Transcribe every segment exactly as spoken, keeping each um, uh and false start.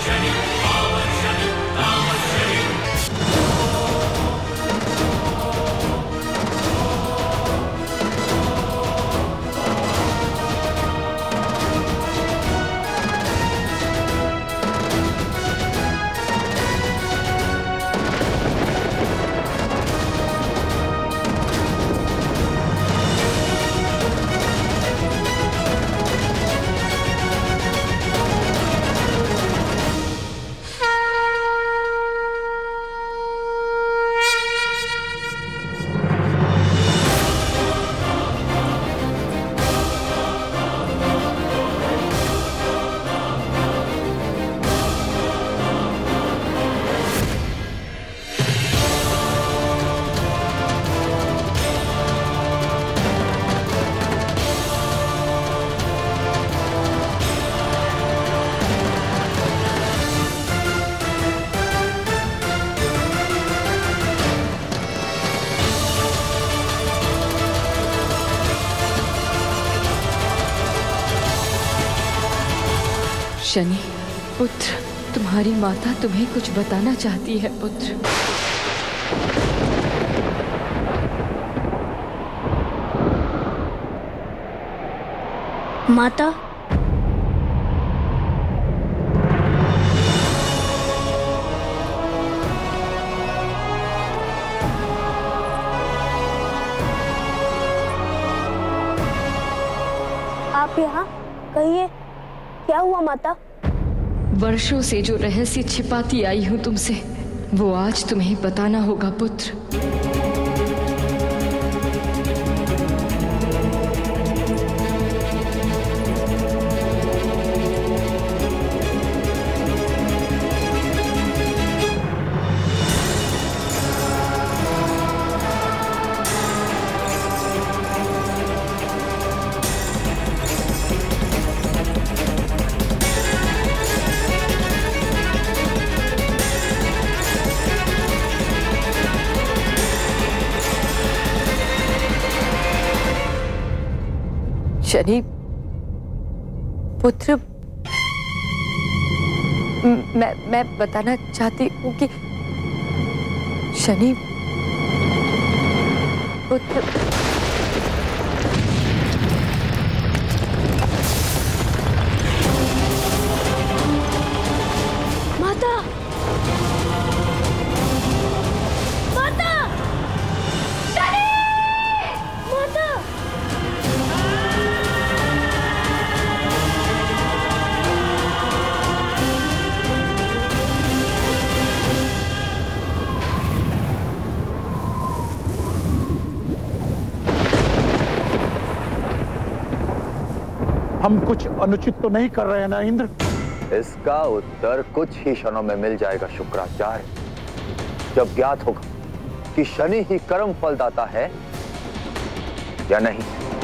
शनि पुत्र, तुम्हारी माता तुम्हें कुछ बताना चाहती है पुत्र। माता, आप यहाँ? कहिए, क्या हुआ माता? वर्षों से जो रहस्य छिपाती आई हूँ तुमसे, वो आज तुम्हें बताना होगा पुत्र। शनि पुत्र, मैं मैं बताना चाहती हूँ कि शनि पुत्र, माता, माता, शनि, माता। हम कुछ अनुचित तो नहीं कर रहे हैं ना इंद्र? इसका उत्तर कुछ ही क्षणों में मिल जाएगा शुक्राचार्य, जब ज्ञात होगा कि शनि ही कर्म फलदाता है या नहीं,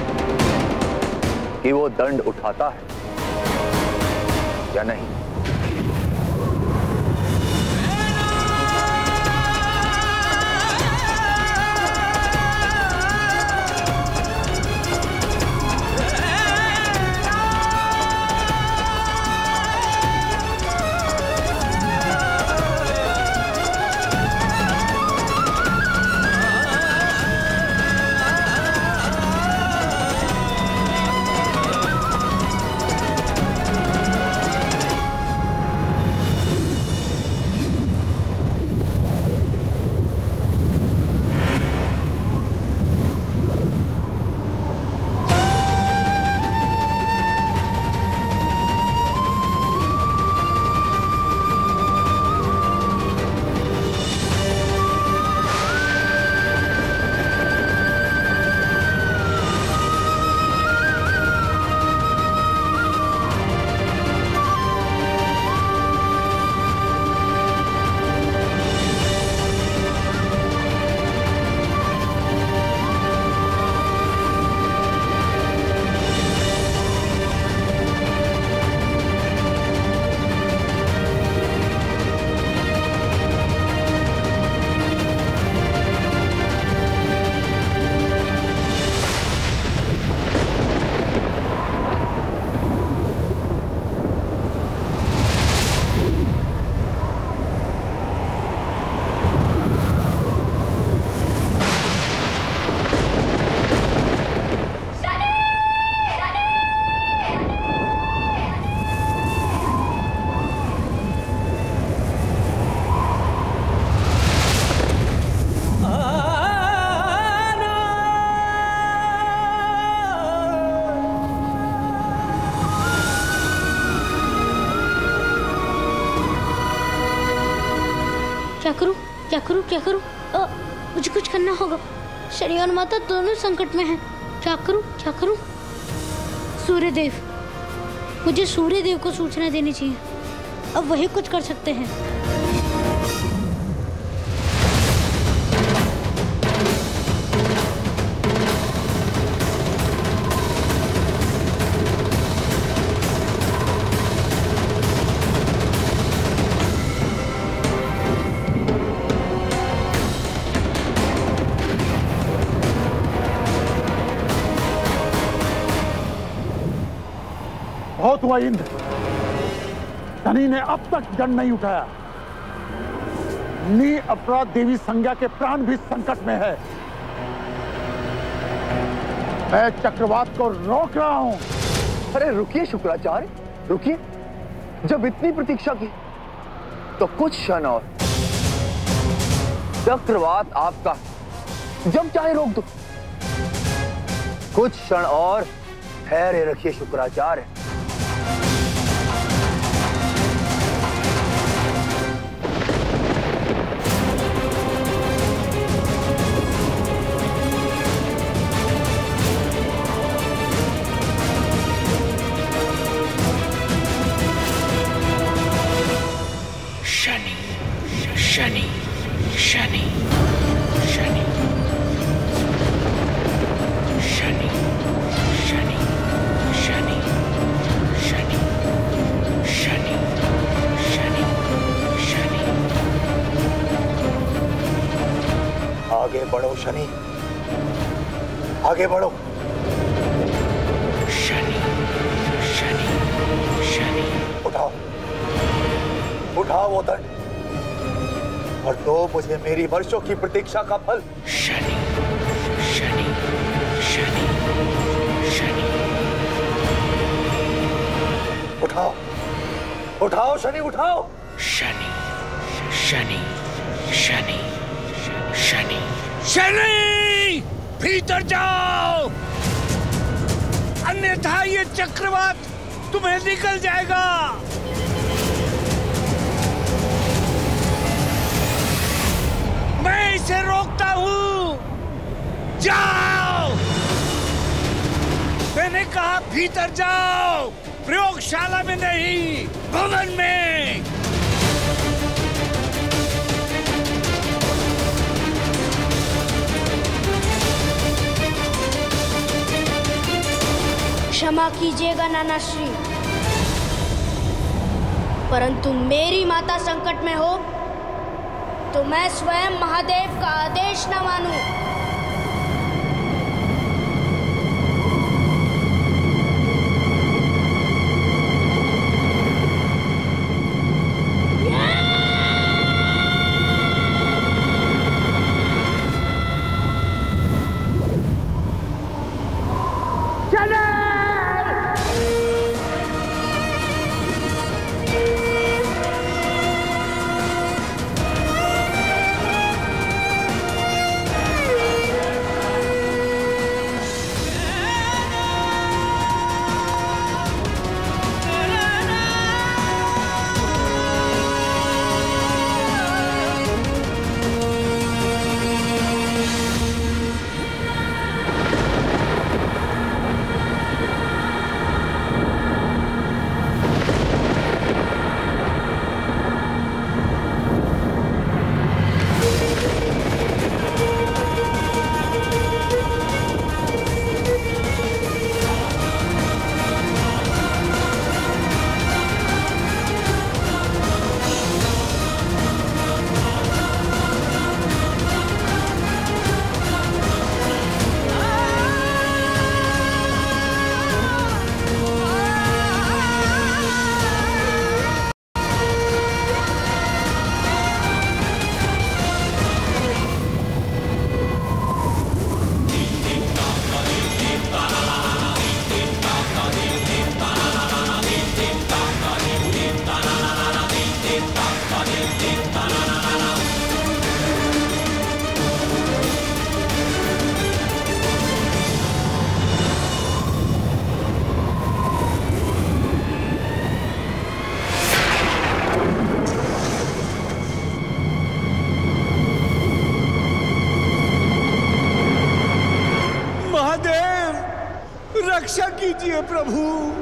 कि वो दंड उठाता है या नहीं। क्या करूं क्या करूं क्या करूं? अ, मुझे कुछ करना होगा। शनि और माता दोनों संकट में हैं। क्या करूं क्या करूं? सूर्यदेव, मुझे सूर्यदेव को सूचना देनी चाहिए। अब वही कुछ कर सकते हैं। बहुत हुआ इंद्र, शनि ने अब तक दंड नहीं उठाया। नी अपराध देवी संज्ञा के प्राण भी संकट में है। मैं चक्रवात को रोक रहा हूं। अरे रुकिए शुक्राचार्य, रुकिए। जब इतनी प्रतीक्षा की तो कुछ क्षण और। चक्रवात आपका जब चाहे रोक दो। कुछ क्षण और ठहरे रखिए शुक्राचार्य। शनि शनि शनि शनि शनि शनि शनि शनि शनि शनि शनि। आगे बढ़ो शनि, आगे बढ़ो। शनि शनि शनि। उठाओ उठाओ वो दंड और दो मुझे मेरी वर्षों की प्रतीक्षा का फल। शनि शनि शनि शनि। उठाओ उठाओ शनि, उठाओ। शनि शनि शनि शनि शनि। भीतर जाओ, अन्यथा ये चक्रवात तुम्हें निकल जाएगा। मैं इसे रोकता हूं। जाओ, मैंने कहा भीतर जाओ, प्रयोगशाला में नहीं, भवन में। क्षमा कीजिएगा नाना श्री, परंतु मेरी माता संकट में हो तो मैं स्वयं महादेव का आदेश न मानूं। प्रभु,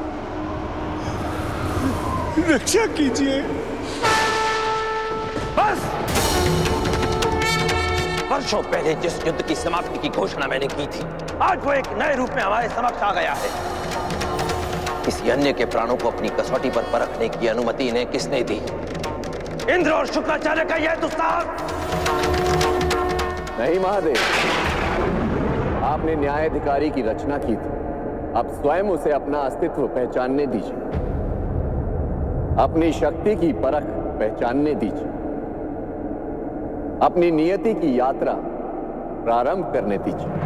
रक्षा कीजिए। बस! वर्षों पहले जिस युद्ध की समाप्ति की घोषणा मैंने की थी, आज वो एक नए रूप में हमारे समक्ष आ गया है। किसी अन्य के प्राणों को अपनी कसौटी पर परखने की अनुमति इन्हें किसने दी? इंद्र और शुक्राचार्य का यह दुस्साहस? नहीं महादेव, आपने न्यायाधिकारी की रचना की थी, अब स्वयं उसे अपना अस्तित्व पहचानने दीजिए, अपनी शक्ति की परख पहचानने दीजिए, अपनी नियति की यात्रा प्रारंभ करने दीजिए।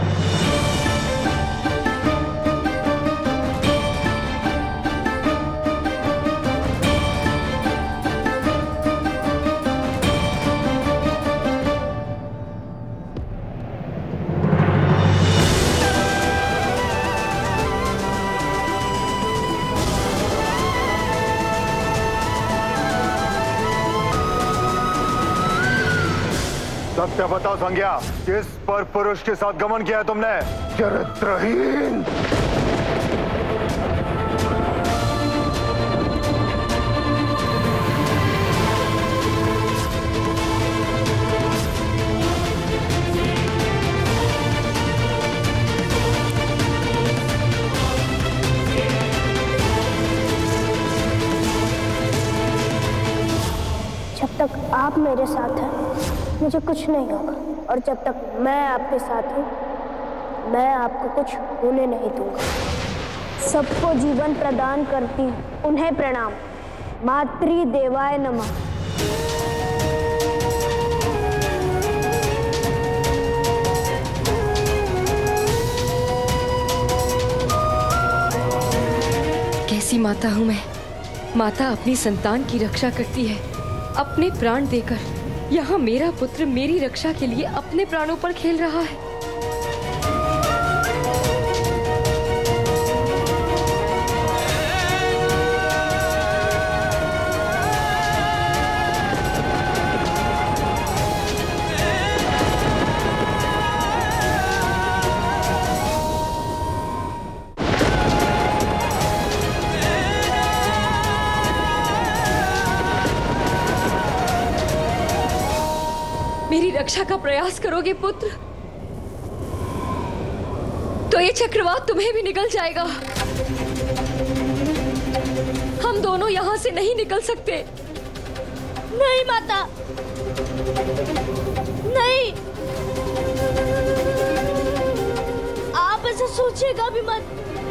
सत्य बताओ संज्ञा, किस पर पुरुष के साथ गमन किया है तुमने? चरित्रहीन! जब तक आप मेरे साथ हैं मुझे कुछ नहीं होगा, और जब तक मैं आपके साथ हूँ मैं आपको कुछ होने नहीं दूंगा। सबको जीवन प्रदान करती हूँ, उन्हें प्रणाम। मातृ देवाय नमः। कैसी माता हूँ मैं। माता अपनी संतान की रक्षा करती है, अपने प्राण देकर। यहाँ मेरा पुत्र मेरी रक्षा के लिए अपने प्राणों पर खेल रहा है। मेरी रक्षा का प्रयास करोगे पुत्र, तो ये चक्रवात तुम्हें भी निगल जाएगा। हम दोनों यहां से नहीं निकल सकते। नहीं माता, नहीं, आप ऐसा सोचिएगा भी मत।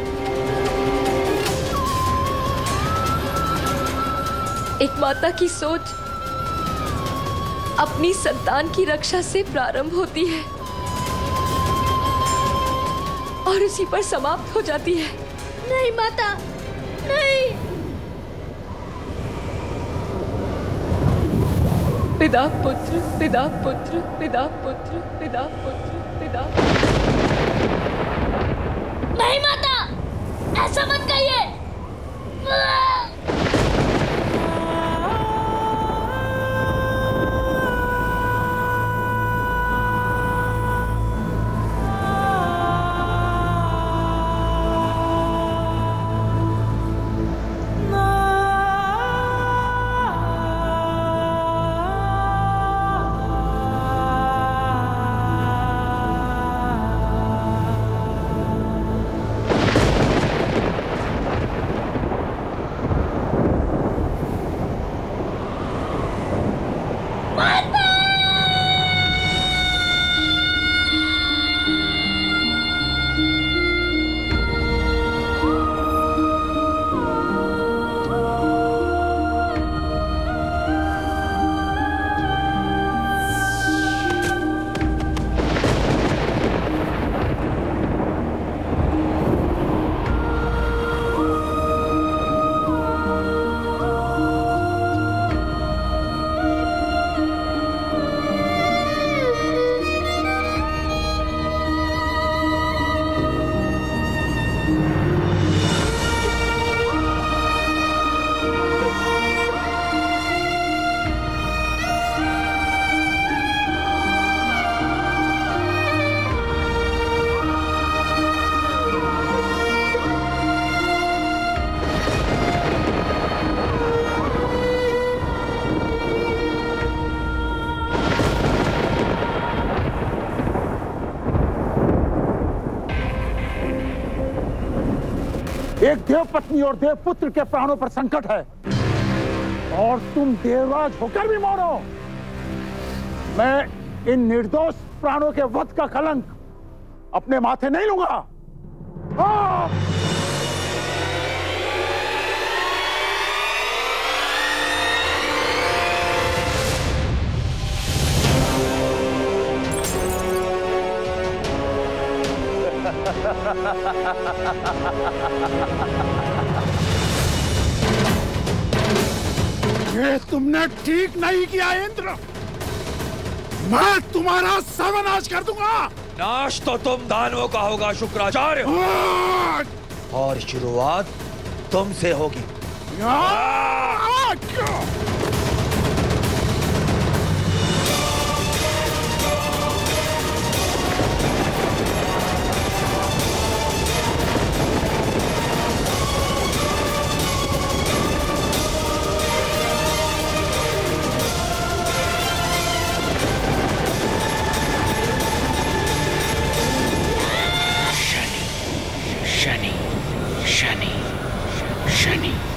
एक माता की सोच अपनी संतान की रक्षा से प्रारंभ होती है और उसी पर समाप्त हो जाती है। नहीं माता, नहीं। पिता पुत्र, पिता पुत्र, पिता पुत्र, पिता पुत्र, पिता। नहीं माता, ऐसा मत कहिए। देव पत्नी और देव पुत्र के प्राणों पर संकट है और तुम देवराज होकर भी मरो। मैं इन निर्दोष प्राणों के वध का कलंक अपने माथे नहीं लूंगा। हाँ! ये तुमने ठीक नहीं किया इंद्र। मैं तुम्हारा सर्वनाश कर दूंगा। नाश तो तुम दानवों का होगा शुक्राचार्य, और शुरुआत तुमसे होगी। Shani, Shani, Shani.